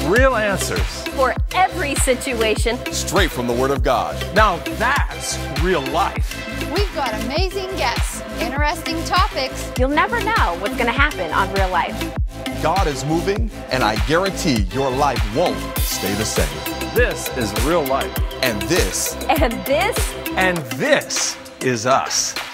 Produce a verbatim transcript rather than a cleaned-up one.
real answers for every situation. Straight from the Word of God. Now that's real life. We've got amazing guests, interesting topics. You'll never know what's going to happen on Real Life. God is moving, and I guarantee your life won't stay the same. This is real life. And this, And this And this is us.